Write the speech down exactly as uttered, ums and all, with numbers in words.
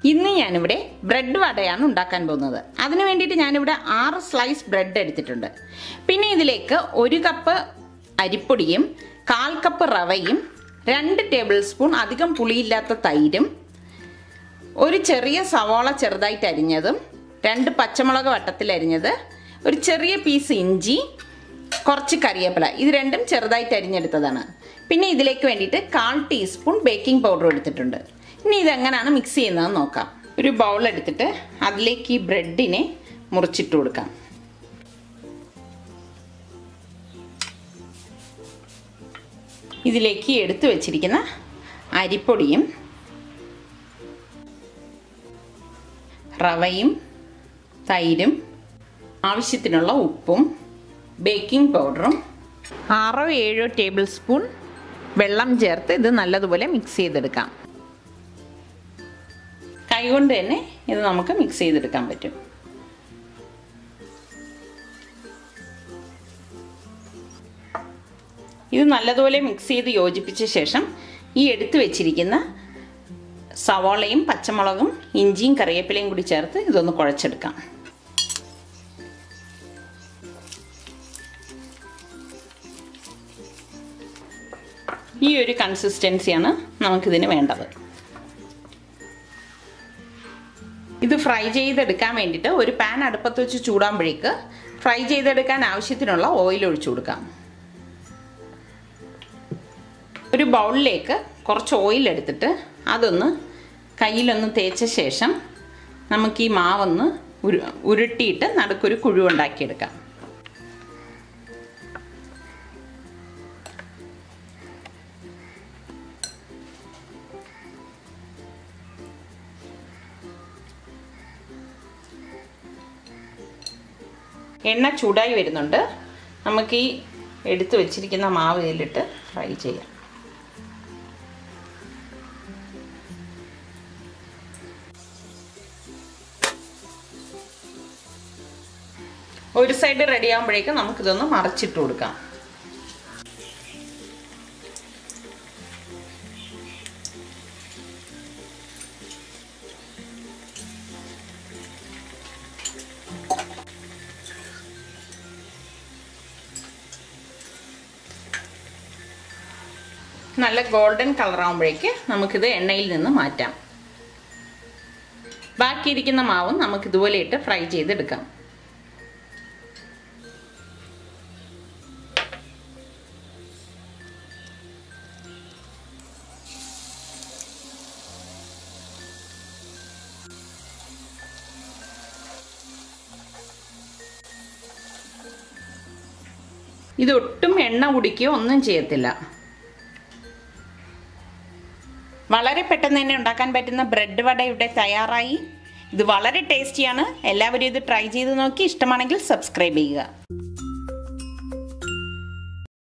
ഇന്ന് ഞാനിവിടെ ബ്രെഡ് വടയാണ് ഉണ്ടാക്കാൻ പോകുന്നത്. അതിനു വേണ്ടിയിട്ട് ഞാനിവിടെ ആറ് സ്ലൈസ് ബ്രെഡ് എടുത്തിട്ടുണ്ട്. പിന്നെ ഇതിലേക്ക് ഒരു കപ്പ് അരിപ്പൊടിയും കാൽ കപ്പ് റവയും രണ്ട് ടേബിൾ സ്പൂൺ അധികം പുളിയില്ലാത്ത തൈരും ഒരു ചെറിയ സവാള ചെറുതായിട്ട് അരിഞ്ഞതും രണ്ട് പച്ചമുളക് വട്ടത്തിൽ അരിഞ്ഞത് ഒരു ചെറിയ പീസ് ഇഞ്ചി കുറച്ച് കറിവേപ്പില ഇത് രണ്ടും ചെറുതായിട്ട് അരിഞ്ഞെടുത്തതാണ്. പിന്നെ ഇതിലേക്ക് വേണ്ടിയിട്ട് കാൽ ടീസ്പൂൺ ബേക്കിംഗ് പൗഡർ എടുത്തിട്ടുണ്ട്. ഇനി ഇതെങ്ങനെയാണ് മിക്സ് ചെയ്യുന്നതെന്ന് നോക്കാം. ഒരു ബൗൾ എടുത്തിട്ട് അതിലേക്ക് ഈ ബ്രെഡിനെ മുറിച്ചിട്ട് കൊടുക്കാം. ഇതിലേക്ക് എടുത്തു വെച്ചിരിക്കുന്ന അരിപ്പൊടിയും റവയും തൈരും ആവശ്യത്തിനുള്ള ഉപ്പും ബേക്കിംഗ് പൗഡറും ആറോ ഏഴോ ടേബിൾ സ്പൂൺ വെള്ളം ചേർത്ത് ഇത് നല്ലതുപോലെ മിക്സ് ചെയ്തെടുക്കാം. കൈകൊണ്ട് തന്നെ ഇത് നമുക്ക് മിക്സ് ചെയ്തെടുക്കാൻ പറ്റും. ഇത് നല്ലതുപോലെ മിക്സ് ചെയ്ത് യോജിപ്പിച്ച ശേഷം ഈ എടുത്തു വെച്ചിരിക്കുന്ന സവാളയും പച്ചമുളകും ഇഞ്ചിയും കറിവേപ്പിലയും കൂടി ചേർത്ത് ഇതൊന്ന് കുഴച്ചെടുക്കാം. ഈ ഒരു കൺസിസ്റ്റൻസിയാണ് നമുക്കിതിന് വേണ്ടത്. ഇത് ഫ്രൈ ചെയ്തെടുക്കാൻ വേണ്ടിയിട്ട് ഒരു പാൻ അടുപ്പത്ത് വെച്ച് ചൂടാകുമ്പോഴേക്ക് ഫ്രൈ ചെയ്തെടുക്കാൻ ആവശ്യത്തിനുള്ള ഓയിൽ ഒഴിച്ചു കൊടുക്കാം. ഒരു ബൗളിലേക്ക് കുറച്ച് ഓയിൽ എടുത്തിട്ട് അതൊന്ന് കയ്യിലൊന്ന് തേച്ച ശേഷം നമുക്ക് ഈ മാവൊന്ന് ഉരു ഉരുട്ടിയിട്ട് നടുക്കൊരു കുഴി ഉണ്ടാക്കിയെടുക്കാം. എണ്ണ ചൂടായി വരുന്നുണ്ട്. നമുക്ക് ഈ എടുത്തു വെച്ചിരിക്കുന്ന മാവ് ഇതിലിട്ട് ഫ്രൈ ചെയ്യാം. ഒരു സൈഡ് റെഡി ആകുമ്പോഴേക്കും നമുക്കിതൊന്ന് മറിച്ചിട്ട് കൊടുക്കാം. നല്ല ഗോൾഡൻ കളർ ആകുമ്പോഴേക്ക് നമുക്കിത് എണ്ണയിൽ നിന്ന് മാറ്റാം. ബാക്കിയിരിക്കുന്ന മാവും നമുക്ക് ഇതുപോലെ ഇട്ട് ഫ്രൈ ചെയ്തെടുക്കാം. ഇതൊട്ടും എണ്ണ കുടിക്കുകയോ ഒന്നും ചെയ്യത്തില്ല. വളരെ പെട്ടെന്ന് തന്നെ ഉണ്ടാക്കാൻ പറ്റുന്ന ബ്രെഡ് വട ഇവിടെ തയ്യാറായി. ഇത് വളരെ ടേസ്റ്റിയാണ്. എല്ലാവരും ഇത് ട്രൈ ചെയ്ത് നോക്കി ഇഷ്ടമാണെങ്കിൽ സബ്സ്ക്രൈബ് ചെയ്യുക.